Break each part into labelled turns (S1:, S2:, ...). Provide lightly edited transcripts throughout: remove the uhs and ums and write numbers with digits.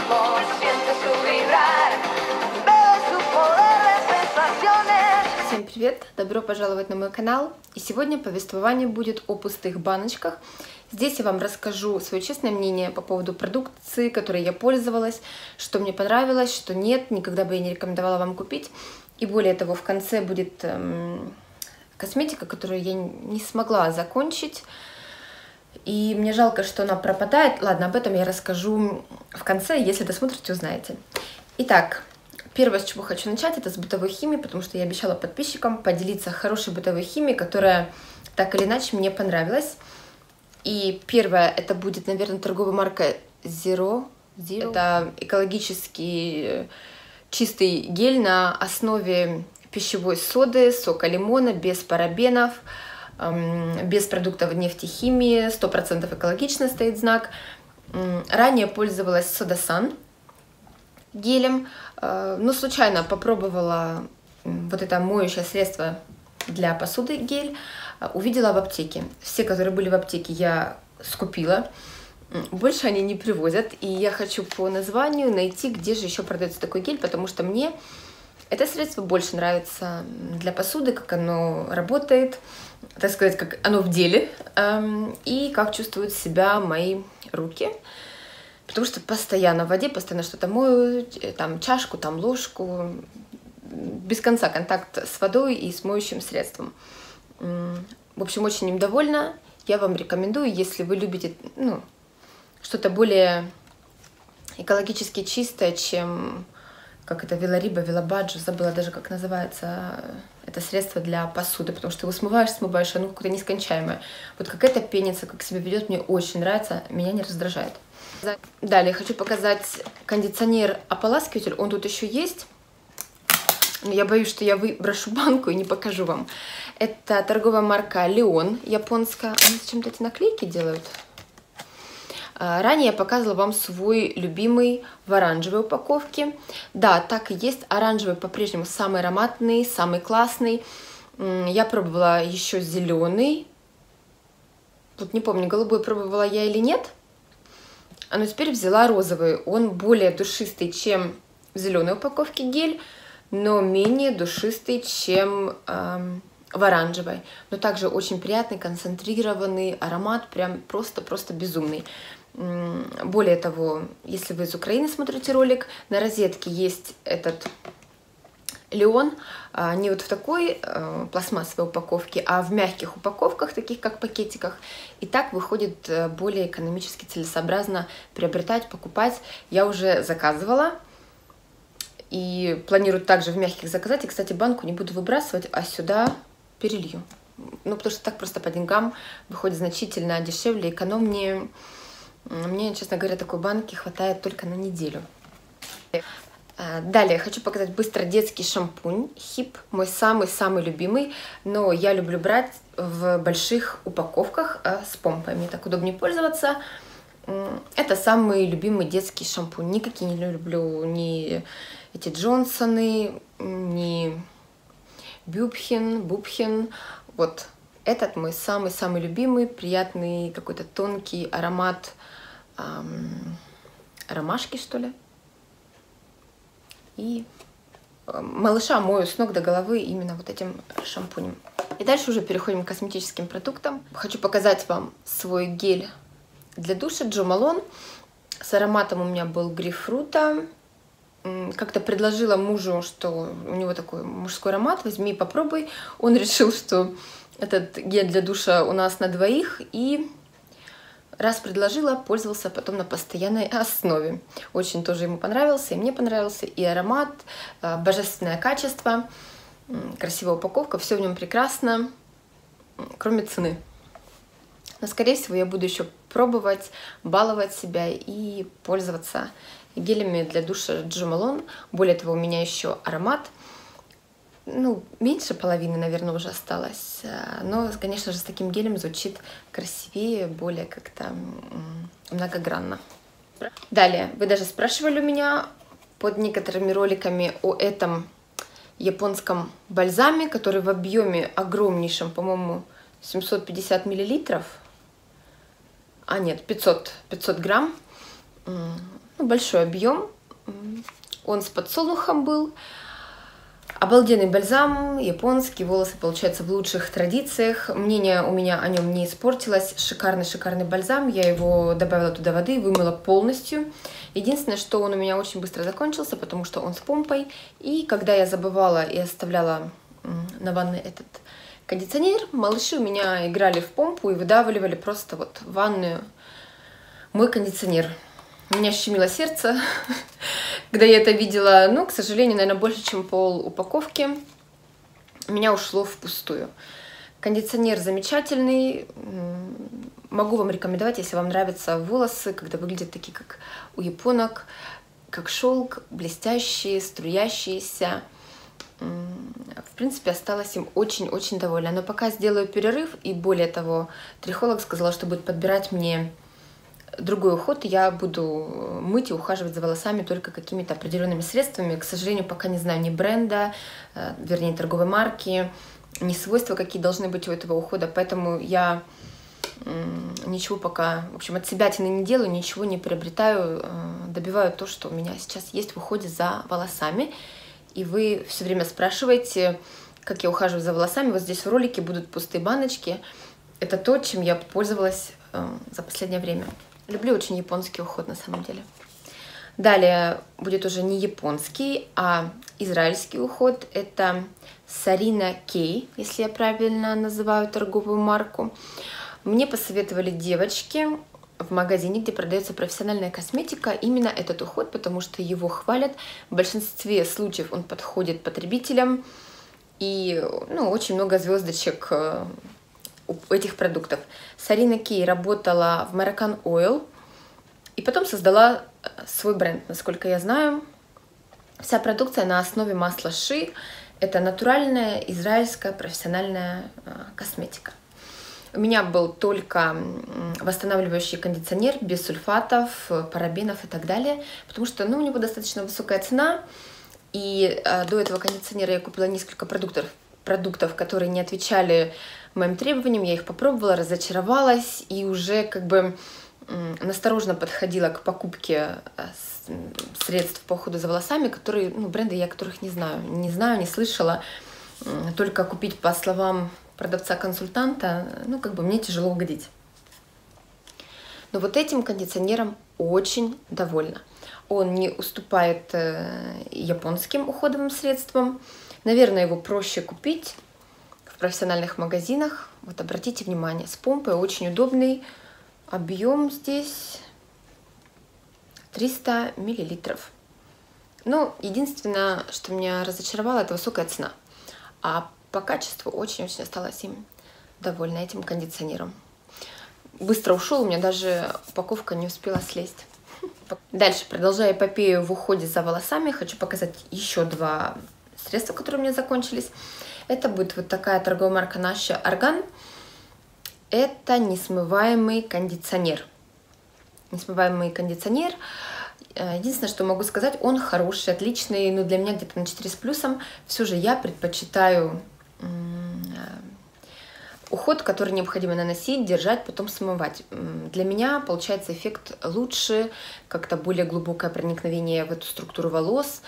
S1: mismo, siente su vibrar, veo su poder de sensaciones.
S2: Всем привет! Добро пожаловать на мой канал. И сегодня повествование будет о пустых баночках. Здесь я вам расскажу свое честное мнение по поводу продукции, которой я пользовалась, что мне понравилось, что нет, никогда бы я не рекомендовала вам купить. И более того, в конце будет косметика, которую я не смогла закончить. И мне жалко, что она пропадает. Ладно, об этом я расскажу в конце, если досмотрите, узнаете. Итак, первое, с чего хочу начать, это с бытовой химии, потому что я обещала подписчикам поделиться хорошей бытовой химией, которая так или иначе мне понравилась. И первое, это будет, наверное, торговая марка Zero. Это экологический чистый гель на основе пищевой соды, сока лимона, без парабенов, без продуктов нефтехимии, 100% экологично стоит знак. Ранее пользовалась Sodasan гелем, но случайно попробовала вот это моющее средство для посуды гель, увидела в аптеке. Все, которые были в аптеке, я скупила. Больше они не привозят, и я хочу по названию найти, где же еще продается такой гель, потому что мне это средство больше нравится для посуды, как оно работает, так сказать, как оно в деле, и как чувствуют себя мои руки. Потому что постоянно в воде, постоянно что-то мою, там чашку, там ложку, без конца контакт с водой и с моющим средством. В общем, очень им довольна. Я вам рекомендую, если вы любите, что-то более экологически чистое, чем как это Велариба, Велабаджо, забыла даже, как называется это средство для посуды, потому что его смываешь, оно какое-то нескончаемое. Вот как это пенится, как себя ведет, мне очень нравится, меня не раздражает. Далее хочу показать кондиционер-ополаскиватель, он тут еще есть, но я боюсь, что я выброшу банку и не покажу вам. Это торговая марка Leon, японская. Они зачем-то эти наклейки делают. Ранее я показывала вам свой любимый в оранжевой упаковке. Да, так и есть. Оранжевый по-прежнему самый ароматный, самый классный. Я пробовала еще зеленый. Вот не помню, голубой пробовала я или нет. Но теперь взяла розовый. Он более душистый, чем в зеленой упаковке гель, но менее душистый, чем в оранжевой. Но также очень приятный, концентрированный аромат, прям просто безумный. Более того, если вы из Украины смотрите ролик, на розетке есть этот Leon, не вот в такой пластмассовой упаковке, а в мягких упаковках, таких как пакетиках. И так выходит более экономически целесообразно приобретать, покупать. Я уже заказывала и планирую также в мягких заказать. И, кстати, банку не буду выбрасывать, а сюда перелью. Потому что так просто по деньгам выходит значительно дешевле, экономнее. Мне, честно говоря, такой банки хватает только на неделю. Далее хочу показать быстро детский шампунь Хип, мой самый-самый любимый, но я люблю брать в больших упаковках с помпами, так удобнее пользоваться. Это самый любимый детский шампунь. Никакие не люблю ни эти Джонсоны, ни Бубхен. Вот этот мой самый-самый любимый, приятный какой-то тонкий аромат ромашки, что ли. И малыша мою с ног до головы именно вот этим шампунем. И дальше уже переходим к косметическим продуктам. Хочу показать вам свой гель для душа Jo Malone. С ароматом у меня был грейпфрута. Как-то предложила мужу, что у него такой мужской аромат, возьми и попробуй. Он решил, что этот гель для душа у нас на двоих, и раз предложила, пользовался потом на постоянной основе. Очень тоже ему понравился, и мне понравился, и аромат, божественное качество, красивая упаковка, все в нем прекрасно, кроме цены. Но, скорее всего, я буду еще пробовать, баловать себя и пользоваться гелями для душа Jo Malone. Более того, у меня еще аромат. Меньше половины, наверное, уже осталось. Но, конечно же, с таким гелем звучит красивее, более как-то многогранно. Далее, вы даже спрашивали у меня под некоторыми роликами о этом японском бальзаме, который в объеме огромнейшем, по-моему, 750 миллилитров. А нет, 500 грамм. большой объем. Он с подсолнухом был. Обалденный бальзам, японский, волосы получаются в лучших традициях. Мнение у меня о нем не испортилось. Шикарный бальзам. Я его добавила туда воды, вымыла полностью. Единственное, что он у меня очень быстро закончился, потому что он с помпой. И когда я забывала и оставляла на ванной этот кондиционер, малыши у меня играли в помпу и выдавливали просто вот в ванную мой кондиционер. У меня щемило сердце, когда я это видела. Но, к сожалению, наверное, больше, чем пол упаковки у меня ушло впустую. Кондиционер замечательный. Могу вам рекомендовать, если вам нравятся волосы, когда выглядят такие, как у японок, как шелк, блестящие, струящиеся. В принципе, осталась им очень-очень довольна. Но пока сделаю перерыв, и более того, трихолог сказала, что будет подбирать мне другой уход, я буду мыть и ухаживать за волосами только какими-то определенными средствами. К сожалению, пока не знаю ни бренда, вернее, торговой марки, ни свойства, какие должны быть у этого ухода. Поэтому я ничего пока, в общем, от себятины не делаю, ничего не приобретаю, добиваю то, что у меня сейчас есть в уходе за волосами. И вы все время спрашиваете, как я ухаживаю за волосами. Вот здесь в ролике будут пустые баночки. Это то, чем я пользовалась за последнее время. Люблю очень японский уход на самом деле. Далее будет уже не японский, а израильский уход. Это Sarina Kay, если я правильно называю торговую марку. Мне посоветовали девочки в магазине, где продается профессиональная косметика, именно этот уход, потому что его хвалят. В большинстве случаев он подходит потребителям. И очень много звездочек у этих продуктов. Sarina Kay работала в Moroccan Oil и потом создала свой бренд, насколько я знаю. Вся продукция на основе масла ши. Это натуральная израильская профессиональная косметика. У меня был только восстанавливающий кондиционер без сульфатов, парабенов и так далее, потому что у него достаточно высокая цена. И до этого кондиционера я купила несколько продуктов, которые не отвечали моим требованиям. Я их попробовала, разочаровалась и уже как бы настороженно подходила к покупке средств по уходу за волосами, которые, бренды я которых не знаю, не слышала. Только купить по словам продавца-консультанта, как бы мне тяжело угодить. Но вот этим кондиционером очень довольна. Он не уступает японским уходовым средствам. Наверное, его проще купить в профессиональных магазинах. Вот обратите внимание, с помпой, очень удобный. Объем здесь 300 миллилитров. Но единственное, что меня разочаровало, это высокая цена. А по качеству очень-очень осталась им довольна, этим кондиционером. Быстро ушел, у меня даже упаковка не успела слезть. Дальше, продолжая эпопею в уходе за волосами, хочу показать еще два средства, которые у меня закончились. Это будет вот такая торговая марка наша Орган. Это несмываемый кондиционер. Несмываемый кондиционер. Единственное, что могу сказать, он хороший, отличный, но для меня где-то на 4 с плюсом. Все же я предпочитаю уход, который необходимо наносить, держать, потом смывать. Для меня получается эффект лучше, как-то более глубокое проникновение в эту структуру волос.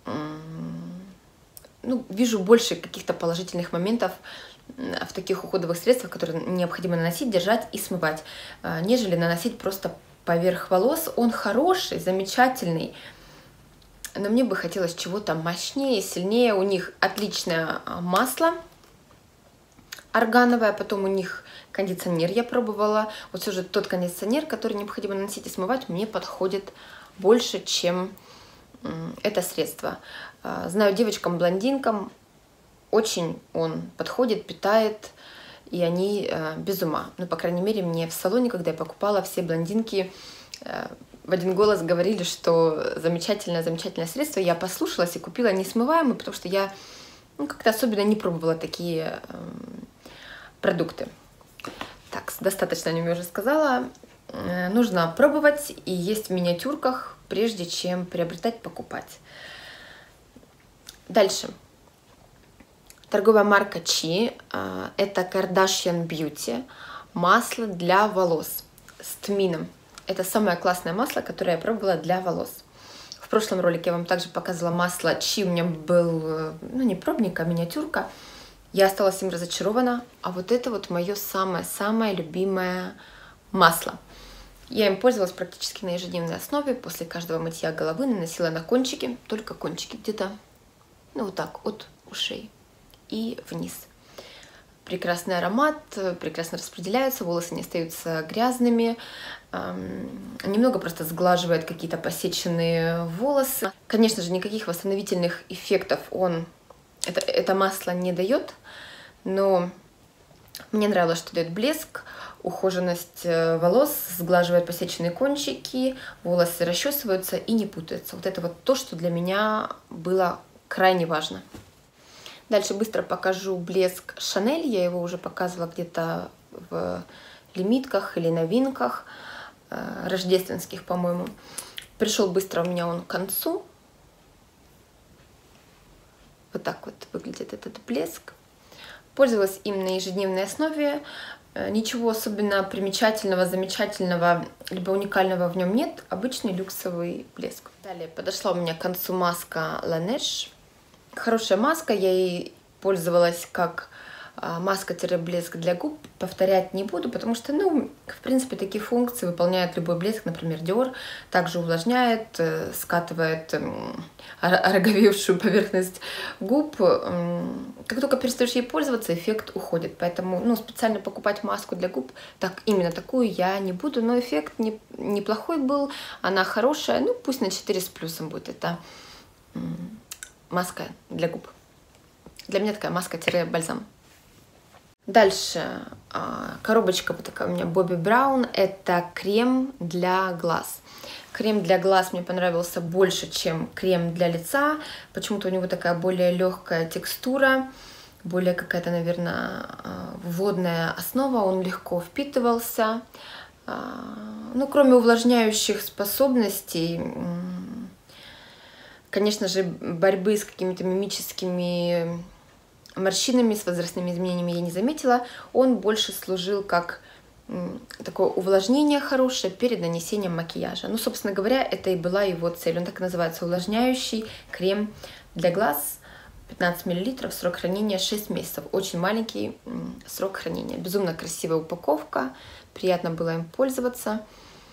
S2: Вижу больше каких-то положительных моментов в таких уходовых средствах, которые необходимо наносить, держать и смывать, нежели наносить просто поверх волос. Он хороший, замечательный, но мне бы хотелось чего-то мощнее, сильнее. У них отличное масло органовое, потом у них кондиционер я пробовала. Вот все же тот кондиционер, который необходимо наносить и смывать, мне подходит больше, чем это средство. Знаю, девочкам-блондинкам очень он подходит, питает, и они без ума. По крайней мере, мне в салоне, когда я покупала, все блондинки в один голос говорили, что замечательное средство. Я послушалась и купила несмываемый, потому что я как-то особенно не пробовала такие продукты. Так, достаточно о нем я уже сказала. Нужно пробовать и есть в миниатюрках, прежде чем приобретать, покупать. Дальше. Торговая марка Чи. Это Kardashian Beauty. Масло для волос с тмином. Это самое классное масло, которое я пробовала для волос. В прошлом ролике я вам также показывала масло Чи. У меня был, ну не пробник, а миниатюрка. Я осталась им разочарована. А вот это вот мое самое-самое любимое масло. Я им пользовалась практически на ежедневной основе. После каждого мытья головы наносила на кончики, только кончики, где-то, ну вот так, от ушей и вниз. Прекрасный аромат, прекрасно распределяются, волосы не остаются грязными. Немного просто сглаживает какие-то посеченные волосы. Конечно же, никаких восстановительных эффектов это масло не дает, но мне нравилось, что дает блеск, ухоженность волос, сглаживает посеченные кончики, волосы расчесываются и не путаются. Вот это вот то, что для меня было крайне важно. Дальше быстро покажу блеск Шанель. Я его уже показывала где-то в лимитках или новинках рождественских, по-моему. Пришел быстро у меня он к концу. Вот так вот выглядит этот блеск. Пользовалась им на ежедневной основе. Ничего особенно примечательного, замечательного, либо уникального в нем нет. Обычный люксовый блеск. Далее подошла у меня к концу маска Laneige. Хорошая маска, я ей пользовалась как маска-блеск для губ. Повторять не буду, потому что, ну, в принципе, такие функции выполняет любой блеск. Например, Dior также увлажняет, скатывает ороговевшую поверхность губ. Как только перестаешь ей пользоваться, эффект уходит. Поэтому, ну, специально покупать маску для губ, так именно такую я не буду. Но эффект неплохой был, она хорошая. Ну, пусть на 4 с плюсом будет. Это маска для губ. Для меня такая маска-бальзам. Дальше коробочка вот такая у меня Bobbi Brown. Это крем для глаз. Крем для глаз мне понравился больше, чем крем для лица. Почему-то у него такая более легкая текстура, более какая-то, наверное, водная основа. Он легко впитывался. Ну, кроме увлажняющих способностей, конечно же, борьбы с какими-то мимическими морщинами, с возрастными изменениями я не заметила. Он больше служил как такое увлажнение хорошее перед нанесением макияжа. Ну, собственно говоря, это и была его цель. Он так и называется: увлажняющий крем для глаз. 15 мл, срок хранения 6 месяцев. Очень маленький срок хранения. Безумно красивая упаковка. Приятно было им пользоваться.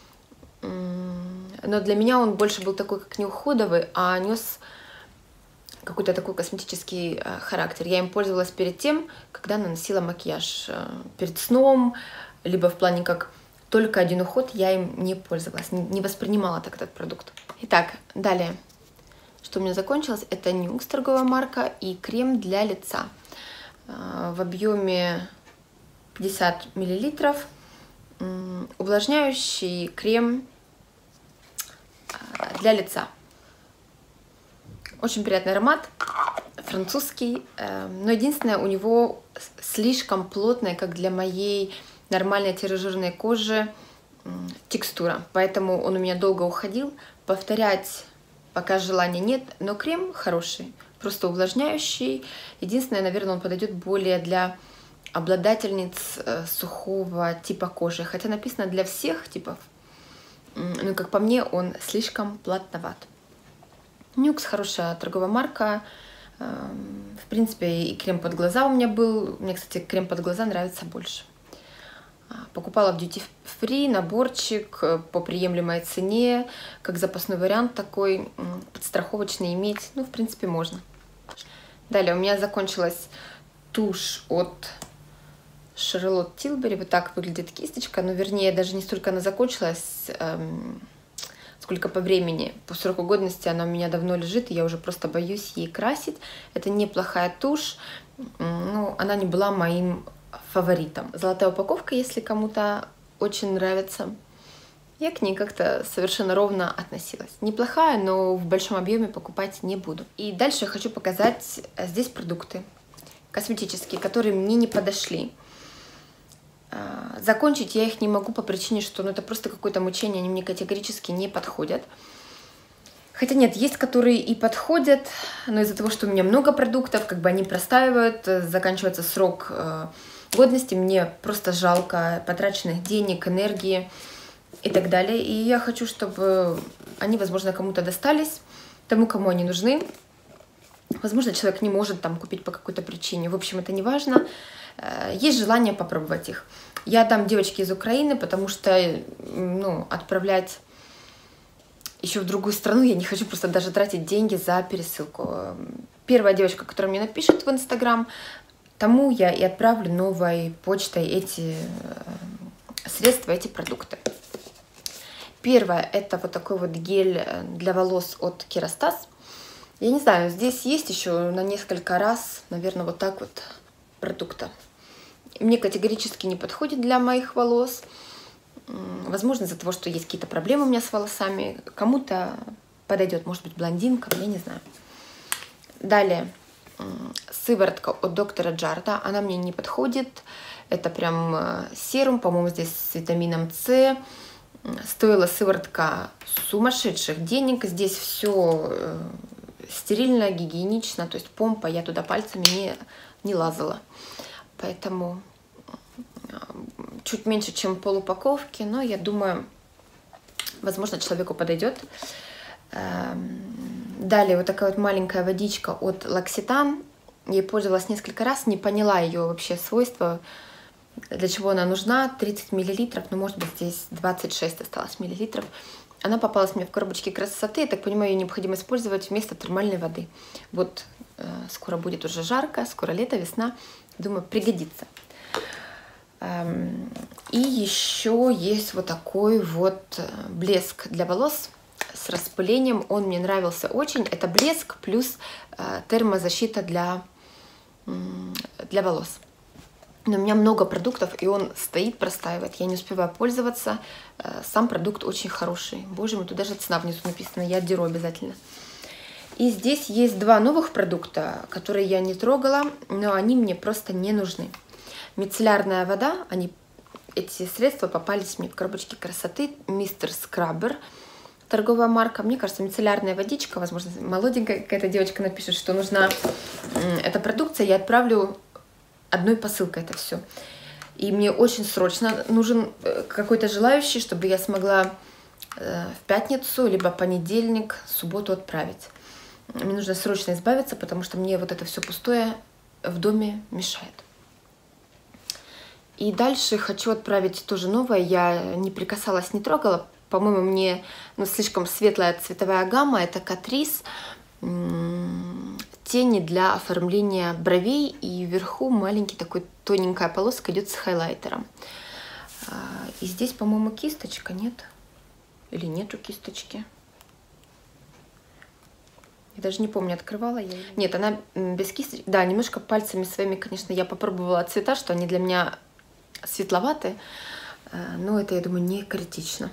S2: Но для меня он больше был такой, как не уходовый, а нес какой-то такой косметический характер. Я им пользовалась перед тем, когда наносила макияж. Перед сном, либо в плане как только один уход, я им не пользовалась, не воспринимала так этот продукт. Итак, далее, что у меня закончилось, это Nuxe, торговая марка, и крем для лица в объеме 50 мл. Увлажняющий крем для лица. Очень приятный аромат, французский, но единственное, у него слишком плотная, как для моей нормальной тиражирной кожи, текстура. Поэтому он у меня долго уходил. Повторять пока желания нет, но крем хороший, просто увлажняющий. Единственное, наверное, он подойдет более для обладательниц сухого типа кожи. Хотя написано для всех типов, но, как по мне, он слишком плотноват. Nuxe хорошая торговая марка. В принципе, и крем под глаза у меня был. Мне, кстати, крем под глаза нравится больше. Покупала в Duty Free наборчик по приемлемой цене, как запасной вариант такой, подстраховочный иметь. Ну, в принципе, можно. Далее у меня закончилась тушь от Charlotte Tilbury. Вот так выглядит кисточка. Но, вернее, даже не столько она закончилась, сколько по времени. По сроку годности она у меня давно лежит, и я уже просто боюсь ей красить. Это неплохая тушь, но она не была моим фаворитом. Золотая упаковка, если кому-то очень нравится. Я к ней как-то совершенно ровно относилась. Неплохая, но в большом объеме покупать не буду. И дальше я хочу показать здесь продукты косметические, которые мне не подошли. Закончить я их не могу по причине, что это просто какое-то мучение, они мне категорически не подходят. Хотя нет, есть, которые и подходят, но из-за того, что у меня много продуктов, как бы они простаивают, заканчивается срок годности, мне просто жалко потраченных денег, энергии. и так далее. И я хочу, чтобы они, возможно, кому-то достались, тому, кому они нужны. Возможно, человек не может там купить по какой-то причине. В общем, это не важно. Есть желание попробовать их. Я дам девочке из Украины, потому что, ну, отправлять еще в другую страну я не хочу просто даже тратить деньги за пересылку. Первая девочка, которая мне напишет в Инстаграм, тому я и отправлю новой почтой эти средства, эти продукты. Первое — это вот такой вот гель для волос от Kerastase. Я не знаю, здесь есть еще на несколько раз, наверное, вот так вот продукта. Мне категорически не подходит для моих волос. Возможно, из-за того, что есть какие-то проблемы у меня с волосами. Кому-то подойдет, может быть, блондинкам, я не знаю. Далее, сыворотка от доктора Джарда. Она мне не подходит. Это прям серум, по-моему, здесь с витамином С. Стоила сыворотка сумасшедших денег. Здесь все стерильно, гигиенично, то есть помпа, я туда пальцами не лазала. Поэтому чуть меньше, чем полупаковки, но я думаю, возможно, человеку подойдет. Далее вот такая вот маленькая водичка от L'Occitane. Я пользовалась несколько раз, не поняла ее вообще свойства, для чего она нужна. 30 мл, ну, может быть, здесь 26 осталось миллилитров. Она попалась мне в коробочке красоты. Я так понимаю, ее необходимо использовать вместо термальной воды. Вот скоро будет уже жарко, скоро лето, весна. Думаю, пригодится. И еще есть вот такой вот блеск для волос с распылением. Он мне нравился очень. Это блеск плюс термозащита для волос. Но у меня много продуктов, и он стоит, простаивает. Я не успеваю пользоваться. Сам продукт очень хороший. Боже мой, тут даже цена внизу написана. Я отдеру обязательно. И здесь есть два новых продукта, которые я не трогала, но они мне просто не нужны. Мицеллярная вода. Эти средства попались мне в коробочке красоты. Мистер Скраббер. Торговая марка. Мне кажется, мицеллярная водичка. Возможно, молоденькая какая-то девочка напишет, что нужна эта продукция. Я отправлю одной посылкой это все. И мне очень срочно нужен какой-то желающий, чтобы я смогла в пятницу, либо понедельник, субботу отправить. Мне нужно срочно избавиться, потому что мне вот это все пустое в доме мешает. И дальше хочу отправить тоже новое. Я не прикасалась, не трогала. По-моему, мне слишком светлая цветовая гамма. Это Catrice. Тени для оформления бровей, и вверху маленький такой тоненькая полоска идет с хайлайтером. И здесь, по-моему, кисточка, нет? Или нету кисточки? Я даже не помню, открывала я. Нет, она без кисточки. Да, немножко пальцами своими, конечно, я попробовала цвета, что они для меня светловаты, но это, я думаю, не критично.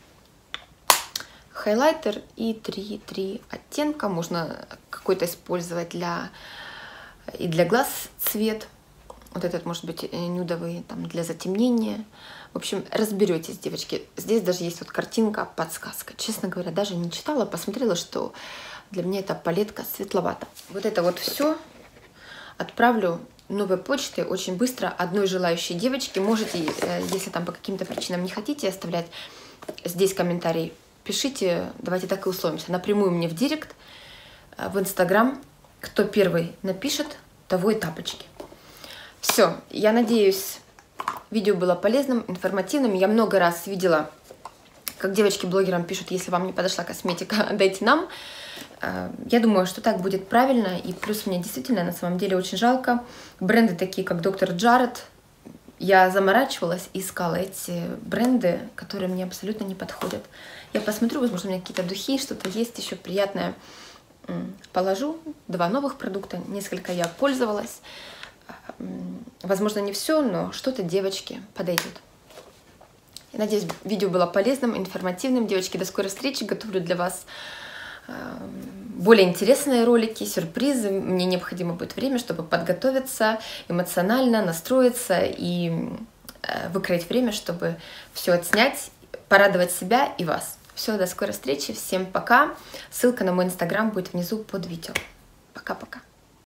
S2: Хайлайтер и 3 оттенка. Можно какой-то использовать и для глаз цвет. Вот этот может быть нюдовый, там, для затемнения. В общем, разберетесь, девочки. Здесь даже есть вот картинка, подсказка. Честно говоря, даже не читала, посмотрела, что для меня эта палетка светловата. Вот это вот все отправлю новой почтой очень быстро одной желающей девочке. Можете, если там по каким-то причинам не хотите оставлять здесь комментарий, пишите, давайте так и условимся. Напрямую мне в директ, в Инстаграм. Кто первый напишет, того и тапочки. Все, я надеюсь, видео было полезным, информативным. Я много раз видела, как девочки-блогерам пишут, если вам не подошла косметика, дайте нам. Я думаю, что так будет правильно. И плюс мне действительно на самом деле очень жалко. Бренды такие, как доктор Джаред. Я заморачивалась и искала эти бренды, которые мне абсолютно не подходят. Я посмотрю, возможно, у меня какие-то духи, что-то есть еще приятное. Положу 2 новых продукта, несколько я пользовалась. Возможно, не все, но что-то девочке подойдет. Я надеюсь, видео было полезным, информативным. Девочки, до скорой встречи. Готовлю для вас более интересные ролики, сюрпризы. Мне необходимо будет время, чтобы подготовиться эмоционально, настроиться и выкроить время, чтобы все отснять, порадовать себя и вас. Все, до скорой встречи. Всем пока. Ссылка на мой инстаграм будет внизу под видео. Пока-пока.